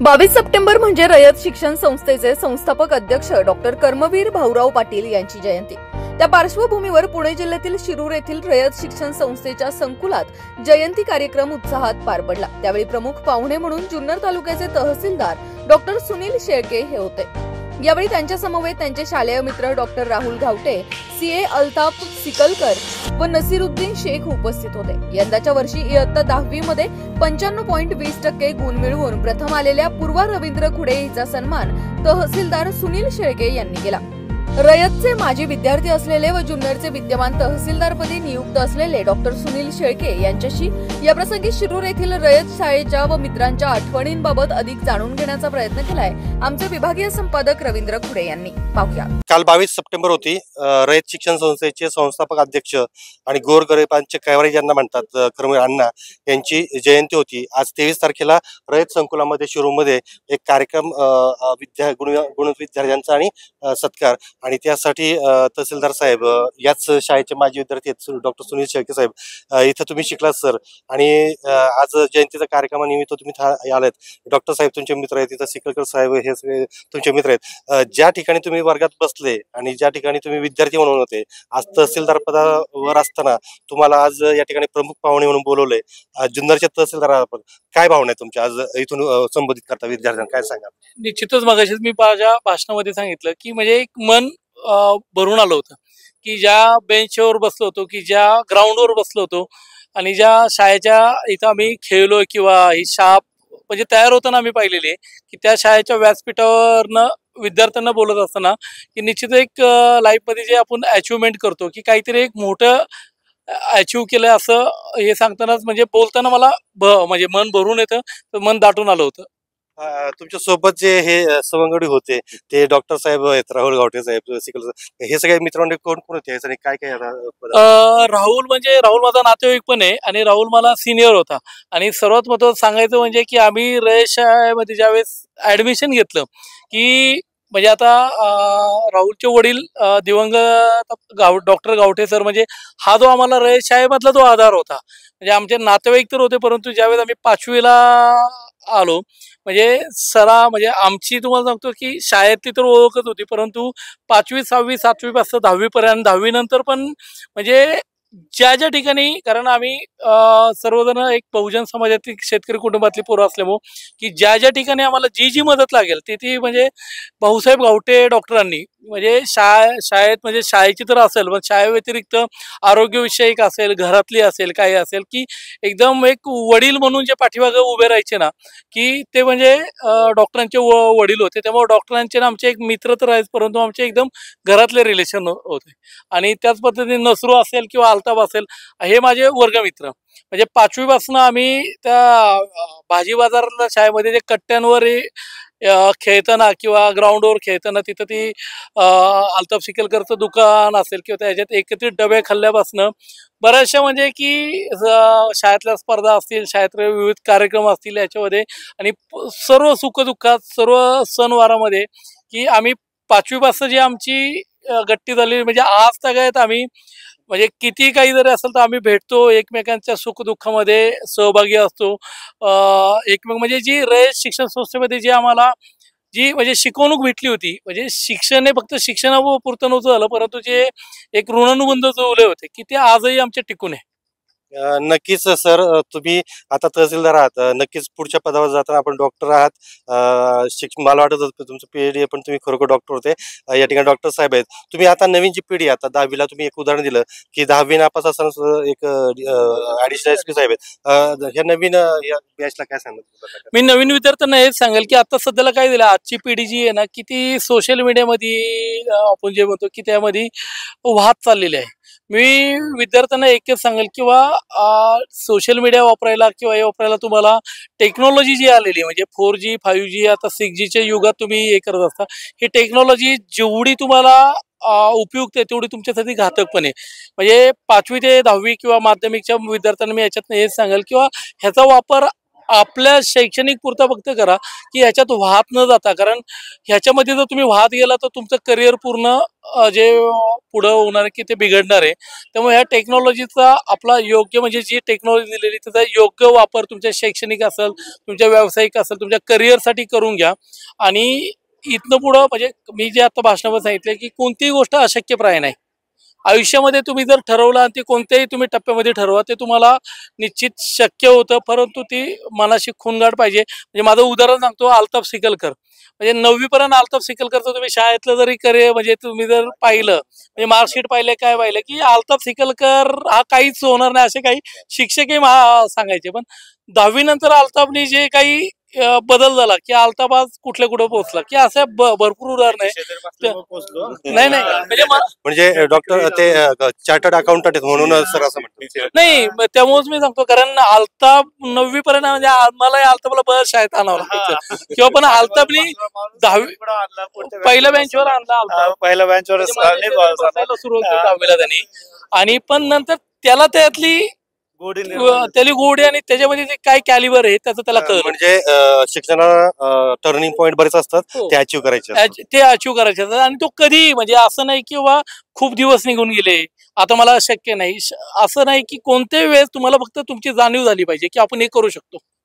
22 September म्हणजे रयत शिक्षण संस्थेचे संस्थापक अध्यक्ष डॉक्टर कर्मवीर भाऊराव पाटील यांची जयंती। त्या पार्श्वभूमीवर पुणे जिल्ह्यातील शिरूर येथील रयत शिक्षण संस्थेच्या संकुलात जयंती कार्यक्रम उत्साहात पार पडला। त्यावेळी प्रमुख पाहुणे म्हणून जुन्नर तालुक्याचे तहसीलदार डॉक्टर सुनील शेळके हे होते। यावेळी त्यांच्या समवेत त्यांचे शालेय मित्र डॉक्टर राहुल घावटे, सीए अल्ताफ सिकलकर व नसीरुद्दीन शेख उपस्थित होते। यंदाच्या वर्षी इयत्ता 10वी मध्ये 95.20% गुण मिळवून प्रथम आलेल्या पूर्वा रवींद्र खुडे हिचा सन्मान तहसीलदार सुनील शेळके यांनी केला। रयतचे माजी विद्यार्थी असलेले व जुन्नरचे विद्यमान तहसीलदारपदी नियुक्त असलेले डॉक्टर सुनील शेळके यांच्याशी याप्रसंगी शिरूर येथील रयत शाळेच्या व मित्रांच्या आठवणींबाबत अधिक जाणून घेण्याचा प्रयत्न केलाय आमचे विभागीय संपादक रवींद्र खुडे यांनी। पाहूया। काल 22 सप्टेंबर होती। रयत शिक्षण संस्थेचे संस्थापक अध्यक्ष आणि गोरगरिबांचे कैवारी ज्यांना म्हणतात कर्मवीर अण्णा यांची जयंती होती। आज 23 तारखेला रयत संकुलामध्ये शिरूरमध्ये एक कार्यक्रम गुण विद्यार्थ्यांचा आणि सत्कार आणि त्यासाठी तहसीलदार साहेब याच शाळेचे माजी विद्यार्थी आहेत डॉक्टर सुनील शेळके साहेब इथं तुम्ही शिकलात सर आणि आज जयंतीच्या कार्यक्रमानिमित्त तुम्ही आलेत। डॉक्टर साहेब तुमचे मित्र आहेत, तिथं सिकलकर साहेब हे सगळे तुमचे मित्र आहेत। ज्या ठिकाणी तुम्ही वर्गात बसले आणि ज्या ठिकाणी तुम्ही विद्यार्थी म्हणून होते, आज तहसीलदार पदावर असताना तुम्हाला आज या ठिकाणी प्रमुख पाहुणे म्हणून बोलवले। जुन्नरच्या तहसीलदार काय भावना आहे तुमच्या आज इथून संबोधित करता विद्यार्थ्यांना काय सांगा? निश्चितच मगाशी मी माझ्या भाषणामध्ये सांगितलं की म्हणजे एक मन भरून आलं होतं की ज्या बेंचवर बसलो होतो, की ज्या ग्राउंडवर बसलो होतो आणि ज्या शाळेच्या इथं आम्ही खेळलो किंवा ही शाळा म्हणजे तयार होताना आम्ही पाहिलेली आहे की त्या शाळेच्या व्यासपीठावरनं विद्यार्थ्यांना बोलत असताना की निश्चित एक लाईफमध्ये जे आपण अचिव्हमेंट करतो की काहीतरी एक मोठं अचीव केलं असं हे सांगतानाच म्हणजे बोलताना मला म्हणजे मन भरून येतं, मन दाटून आलं होतं। तुमच्या सोबत जे हे सवंगडी होते ते डॉक्टर साहेब आहेत, राहुल घावटे साहेब, सिकल हे सगळे मित्रांनी कोण कोण होते आणि काय काय? राहुल माझा नातेवाईक पण आहे आणि राहुल मला सिनियर होता आणि सर्वात महत्त्वाचं सांगायचं म्हणजे की आम्ही रयत शाळेमध्ये ज्यावेळेस ऍडमिशन घेतलं की म्हणजे आता राहुलचे वडील दिवंगत डॉक्टर गावठे सर म्हणजे हा जो आम्हाला रयत शाळेमधला जो आधार होता म्हणजे आमचे नातेवाईक तर होते, परंतु ज्यावेळेस आम्ही 5वीला आलो म्हणजे म्हणजे आमची तुम्हाला सांगतो की शाळेतली तर ओळखच होती, परंतु 5वी 6वी 7वी पासून 10वी पर्यंत 10वी नंतर पण म्हणजे ज्या ठिकाणी कारण आम्ही सर्वजण एक बहुजन समाजातील शेतकरी कुटुंबातली पोरं असल्यामुळे की ज्या ठिकाणी आम्हाला जी मदत लागेल ती म्हणजे भाऊसाहेब गावटे डॉक्टरांनी म्हणजे शाळेत म्हणजे शाळेची तर असेल पण शाळेव्यतिरिक्त आरोग्यविषयक असेल, घरातली असेल, काही असेल की एकदम एक वडील म्हणून जे पाठीमागे उभे राहायचे ना की ते म्हणजे डॉक्टरांचे वडील होते। त्यामुळे डॉक्टरांचे ना आमचे एक मित्र तर आहेत, परंतु आमचे एकदम घरातले रिलेशन होते आणि त्याच पद्धतीने नसरू असेल किंवा अल्ताफ असेल हे माझे वर्गमित्र म्हणजे 5वी पासून आम्ही त्या भाजी बाजारातल्या शाळेमध्ये जे कट्ट्यांवर खेळताना किंवा ग्राउंडवर खेळताना तिथं ती अल्ताफ सिकलकरचं दुकान असेल किंवा त्याच्यात एकत्रित डबे खाल्ल्यापासनं बऱ्याचशा म्हणजे की शाळेतल्या स्पर्धा असतील, शाळेतले विविध कार्यक्रम असतील याच्यामध्ये आणि सर्व सुखदुःखात सर्व सणवारामध्ये की आम्ही 5वी पासून जी आमची गट्टी झाली म्हणजे आज तगायत आम्ही म्हणजे किती काही जरी असेल तर आम्ही भेटतो, एकमेकांच्या सुखदुःखामध्ये सहभागी असतो। एकमेक म्हणजे जी रयत शिक्षण संस्थेमध्ये जी आम्हाला जी म्हणजे शिकवणूक भेटली होती म्हणजे शिक्षण हे फक्त शिक्षणापुरतं नव्हतं झालं, परंतु जे एक ऋणानुबंध जुळले होते की ते आजही आमच्या टिकून आहे। नक्कीच सर, तुम्ही आता तहसीलदार आहात, नक्कीच पुढच्या पदावर जाताना आपण डॉक्टर आहात। मला वाटत होतं तुमचं PhD पण तुम्ही खरोखर डॉक्टर होते। या ठिकाणी डॉक्टर साहेब आहेत। तुम्ही आता नवीन जी पिढी आता 10वीला तुम्ही एक उदाहरण दिलं की 10वी नापास असताना एक ॲडिशनल SP साहेब आहेत, ह्या नवीन बॅचला काय सांगणार? मी नवीन विद्यार्थ्यांना हेच सांगेल की आता सध्याला काय दिलं आजची पिढी जी आहे ना की ती सोशल मीडियामध्ये आपण जे म्हणतो की त्यामध्ये वाहत चाललेली आहे। मी विद्यार्थ्यांना एकच सांगेल किंवा सोशल मीडिया वापरायला किंवा हे वापरायला तुम्हाला टेक्नॉलॉजी जी आलेली म्हणजे 4G 5G आता 6Gच्या युगात तुम्ही हे करत असता, ही टेक्नॉलॉजी जेवढी तुम्हाला उपयुक्त आहे तेवढी तुमच्यासाठी घातक पण आहे। म्हणजे 5वी ते 10वी किंवा माध्यमिकच्या विद्यार्थ्यांना मी याच्यातनं हेच सांगेल किंवा ह्याचा वापर आपल्या शैक्षणिक पुरता फक्त करा की ह्याच्यात वाहत न जाता, कारण ह्याच्यामध्ये जर तुम्ही वाहत गेला तर तुमचं करिअर पूर्ण जे पुढं होणार आहे की ते बिघडणार आहे. त्यामुळे ह्या टेक्नॉलॉजीचा आपला योग्य म्हणजे जी टेक्नॉलॉजी दिलेली त्याचा योग्य वापर तुमच्या शैक्षणिक असेल, तुमच्या व्यावसायिक असेल, तुमच्या करिअरसाठी करून घ्या. आणि इथनं पुढं म्हणजे मी जे आता भाषणामध्ये सांगितलं की कोणतीही गोष्ट अशक्यप्राय नाही. आयुष्यामध्ये तुम्ही जर ठरवलं आणि ते कोणत्याही तुम्ही टप्प्यामध्ये ठरवा ते तुम्हाला निश्चित शक्य होतं, परंतु ती मनाशी खूणगाठ पाहिजे. म्हणजे माझं उदाहरण सांगतो, अल्ताफ सिकलकर म्हणजे 9वी पर्यंत अल्ताफ सिकलकरचं तुम्ही शाळेतलं जरी करिअर म्हणजे तुम्ही जर पाहिलं म्हणजे मार्कशीट पाहिले काय पाहिलं की अल्ताफ सिकलकर हा काहीच होणार नाही असे काही शिक्षकही सांगायचे. पण 10वी नंतर अल्ताफने जे काही बदल झाला की अल्ताफ आज कुठे पोहोचला की असं भरपूर उदाहरण आहे. नाही नाही म्हणजे डॉक्टर ते चार्टर्ड अकाउंटंट आहेत म्हणून सर असं म्हणतात. नाही त्यामुळेच मी सांगतो, कारण अल्ताफ 9वी पर्यंत म्हणजे मला अल्ताफला बस शाळेत आणावं लागायचं किंवा पण अल्ताफनी 10वी पहिल्या बेंचवर आणला. अल्ताफ पहिल्या बेंचवर सुरू 10वीला त्यांनी, आणि पण नंतर त्याला त्यातली गोडी आणि त्याच्यामध्ये जे काय कॅलिबर आहे त्याचं त्याला कळलं. म्हणजे शिक्षणाला टर्निंग पॉईंट बरेच असतात ते अचीव्ह करायचे, ते अचीव्ह करायचे असतात. आणि तो कधी म्हणजे असं नाही की बाबा खूप दिवस निघून गेले आता मला शक्य नाही, असं नाही की कोणत्याही वेळेस तुम्हाला फक्त तुमची जाणीव झाली पाहिजे की आपण हे करू शकतो.